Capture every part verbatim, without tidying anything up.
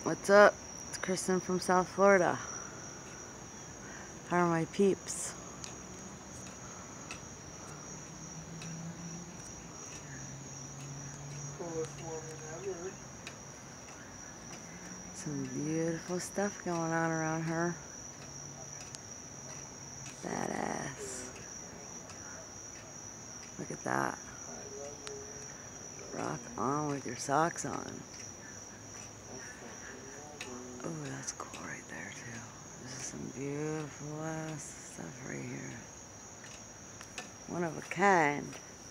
What's up? It's Kristen from South Florida. How are my peeps? Coolest woman ever. Some beautiful stuff going on around her. Badass. Look at that. Rock on with your socks on. Oh, that's cool right there too. This is some beautiful ass stuff right here. One of a kind.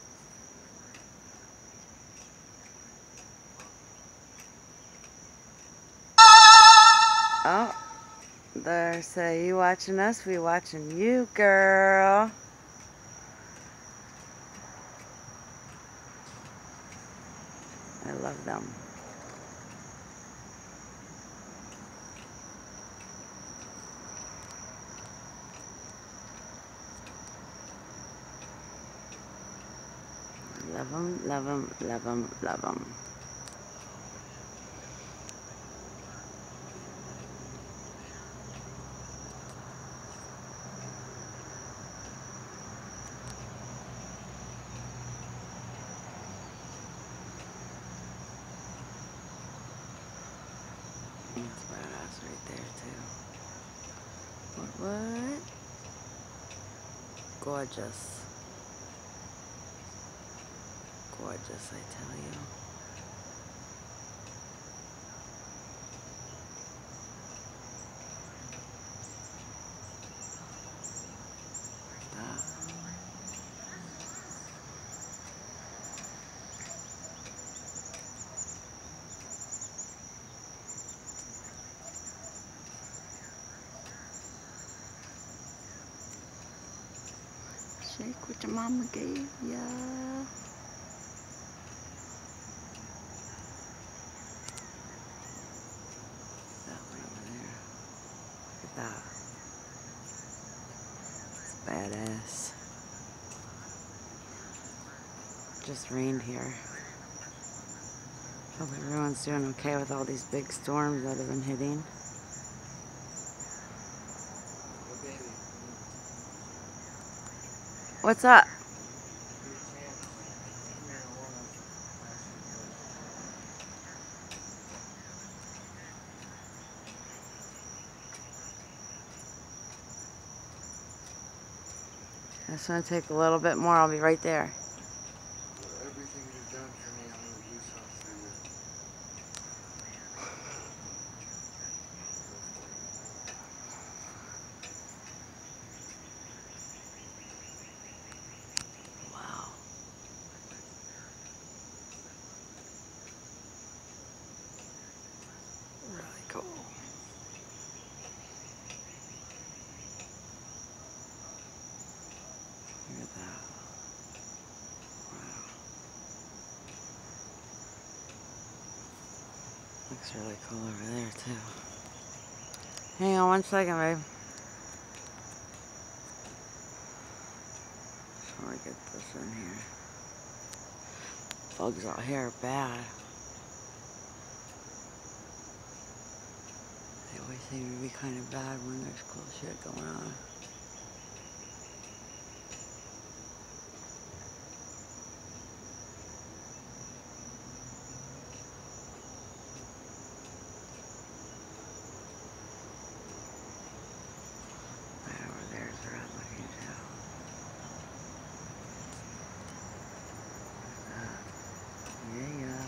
Oh, there. Say, you watching us? We watching you, girl. I love them. Love them, love them, love them, love them. That's badass right there too. What, what? Gorgeous. Gorgeous, I tell you. That. Shake what your mama gave ya. That one over there. Look at that. It's badass. Just rained here. Hope everyone's doing okay with all these big storms that have been hitting. What's up? I just want to take a little bit more. I'll be right there. Everything you've done for me, I'm going to do something for you. Wow. Really cool. Look at that. Wow. Looks really cool over there too. Hang on one second, babe. Just want to get this in here. Bugs out here are bad. They always seem to be kind of bad when there's cool shit going on. Right over there's where I'm looking too. Uh, yeah, yeah.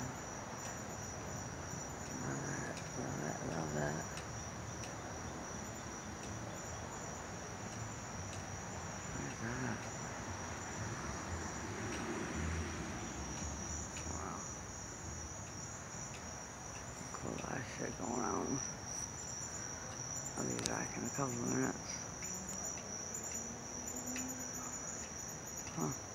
Love that, love that, love that. Where's that? Wow. Cool lot of shit going on. I'll be back in a couple of minutes. Huh.